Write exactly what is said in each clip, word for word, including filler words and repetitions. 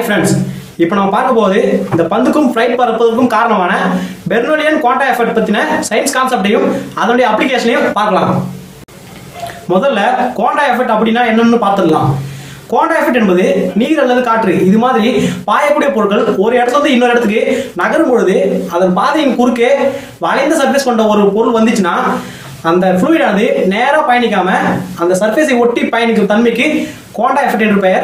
Hi friends, இப்போ நம்ம பார்க்க போகுது இந்த பந்துக்கும் ஃளைட் பறப்பதற்கும் காரணமான பெர்னோலியன் குவாண்டா எஃபெக்ட் பத்தின சயின்ஸ் கான்செப்டையும் அதனுடைய அப்ளிகேஷனையும் பார்க்கலாம். முதல்ல குவாண்டா எஃபெக்ட் அப்படினா என்னன்னு பார்த்துடலாம். குவாண்டா எஃபெக்ட் என்பது நீர் அல்லது காற்று இது மாதிரி பாயக்கூடிய பொருட்கள் ஒரு இடத்துல இருந்து இன்னொரு இடத்துக்கு நகரும் பொழுது அதன் பாதையின் குறுக்கே வளைந்த சர்ஃபேஸ் கொண்ட ஒரு பொருள் வந்துச்சுன்னா அந்த ஃப்ளூயிட் ஆனது நேரா பயணிக்காம அந்த சர்ஃபேஸை ஒட்டி பயணிக்கும் தன்மைக்கு குவாண்டா எஃபெக்ட் என்று பெயர்.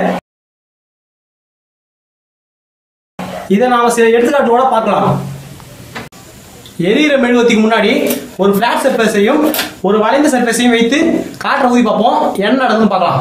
இதை நாம சில எடுத்துக்காட்டுகளோட பார்க்கலாம். எரியிற மெழுகுவர்த்திக்கு முன்னாடி ஒரு பிளாட் சர்ஃபேஸையும் ஒரு வளைந்த சர்ஃபேஸையும் வைத்து காற்றை ஊதி பார்ப்போம், என்ன நடக்குதுன்னு பார்க்கலாம்.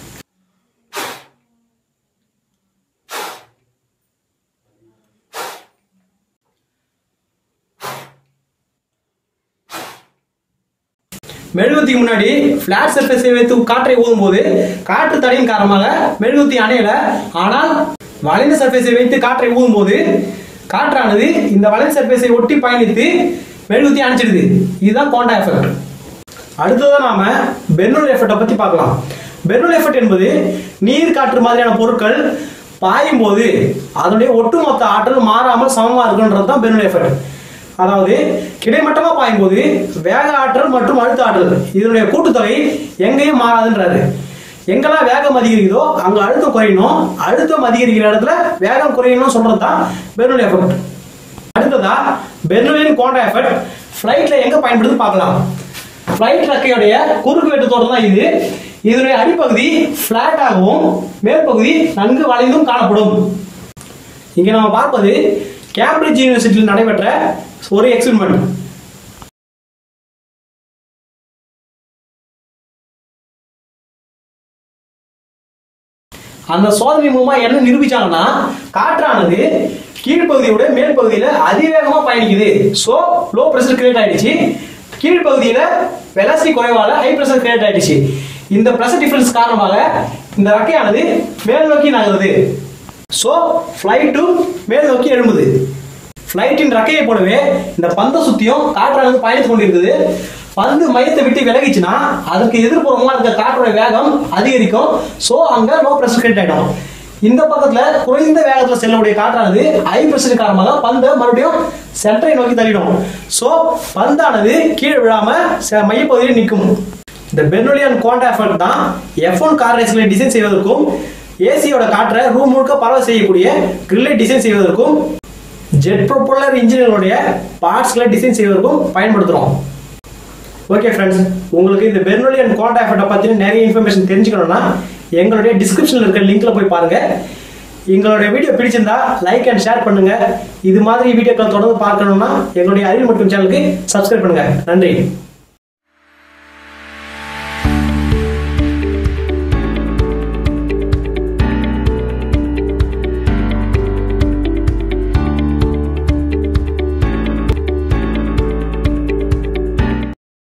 மெழுகுவர்த்திக்கு முன்னாடி பிளாட் சர்ஃபேஸை வைத்து காற்றை ஊதும் போது காற்று தடையின் காரணமாக மெழுகுவர்த்தி அணையல. ஆனால் வளைந்த சர்ஃபேஸை வைத்து காற்றை ஊதும் போது காற்றானது இந்த வளைந்த சர்ஃபேஸை ஒட்டி பயணித்து மெழுகுவர்த்தி அணைச்சிடுது. இதுதான் குவாண்டா எஃபெக்ட். அடுத்ததான் நாம பெர்னோலி எஃபெக்ட்டை பத்தி பார்க்கலாம். பெர்னோலி எஃபெக்ட் என்பது நீர் காற்று மாதிரியான பொருட்கள் பாயும் போது அதனுடைய ஒட்டுமொத்த ஆற்றல் மாறாமல் சமமா இருக்குன்றது தான் பெர்னோலி எஃபெக்ட். அதாவது கிடைமட்டமா பாயும் போது வேக ஆற்றல் மற்றும் அழுத்த ஆற்றல் இதனுடைய கூட்டுத்தொகை எங்கேயும் மாறாதுன்றாரு. எங்கெல்லாம் வேகம் அதிகரிக்குதோ அங்க அழுத்தம் குறையணும், அழுத்தம் அதிகரிக்கிற இடத்துல வேகம் குறையணும் சொல்றது தான் பெர்னோலி எஃபெக்ட். அடுத்ததா பெர்னோலியன் குவாண்டா எஃபெக்ட் ஃளைட்ல எங்க பயன்படுது பார்க்கலாம். ஃளைட் ரெக்கையுடைய குறுக்கு வெட்டு தோற்றம் தான் இது. இதனுடைய அடிப்பகுதி பிளாட்டாகவும் மேற்பகுதி நன்கு வளைந்தும் காணப்படும். இங்க நம்ம பார்ப்பது கேம்பிரிட்ஜ் யூனிவர்சிட்டியில் நடைபெற்ற ஒரு எக்ஸ்பெரிமெண்ட். அந்த சோதனை மூலமா என்ன நிரூபிச்சாங்கன்னா காற்றானது கீழ்ப்பகுதியோட மேல் பகுதியில அதிவேகமா பயணிக்குது. சோ லோ பிரஷர் கிரியேட் ஆயிடுச்சு. கீழ்ப்பகுதியில வெலாசிட்டி குறைவால ஹை பிரஷர் கிரியேட் ஆயிடுச்சு. இந்த பிரஷர் டிஃபரன்ஸ் காரணமாக இந்த ரெக்கையானது மேல் நோக்கி நகருது. சோ ஃளைட் மேல் நோக்கி எழும்புது. ஃளைட்டின் ரெக்கையை போலவே இந்த பந்தை சுத்தியும் காற்றானது பயணித்துக் கொண்டிருக்குது. பந்து மையத்தை விட்டு விலகிச்சுன்னா அதுக்கு எதிர்ப்புறமா இருக்க காற்றோட வேகம் அதிகரிக்கும். சோ அங்க லோ பிரஷர் கிரியேட் ஆயிடும். இந்த பக்கத்துல குறைந்த வேகத்துல செல்லக்கூடிய காற்றானது ஹை பிரஷர் காரணமாக பந்தை மறுபடியும் சென்டரை நோக்கி தள்ளிடும். சோ பந்தானது கீழே விழாம மையப்பகுதியில் நிற்கும். இந்த பெர்னோலியன் குவாண்டா எஃபெக்ட் தான் எஃப் ஒன் கார் ரேஸ்களை டிசைன் செய்வதற்கும் ஏசியோட காற்றை ரூம் முழுக்க பரவ செய்யக்கூடிய கிரில்லை டிசைன் செய்வதற்கும் ஜெட் ப்ரொப்பல்லர் இன்ஜின்களுடைய பார்ட்ஸ்களை டிசைன் செய்வதற்கும் பயன்படுத்துறோம். ஓகே ஃப்ரெண்ட்ஸ், உங்களுக்கு இந்த பெர்னோலியன் குவாண்டா எஃபெக்ட்டை பற்றின நிறைய இன்ஃபர்மேஷன் தெரிஞ்சுக்கணும்னா எங்களுடைய டிஸ்கிரிப்ஷனில் இருக்கிற லிங்க்ல போய் பாருங்க. எங்களுடைய வீடியோ பிடிச்சிருந்தா லைக் அண்ட் ஷேர் பண்ணுங்க. இது மாதிரி வீடியோக்கள் தொடர்ந்து பார்க்கணும்னா எங்களுடைய அறிவு மற்றும் சேனலுக்கு சப்ஸ்கிரைப் பண்ணுங்க. நன்றி.